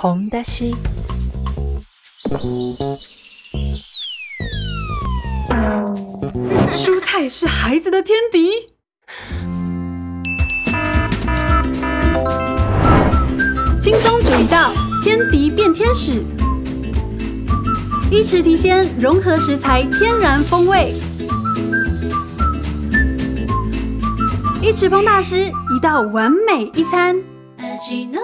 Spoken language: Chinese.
红だし。 蔬菜是孩子的天敌。轻松煮一道，天敌变天使。一匙提鲜，融合食材天然风味。一匙烹大师，一道完美一餐。 味の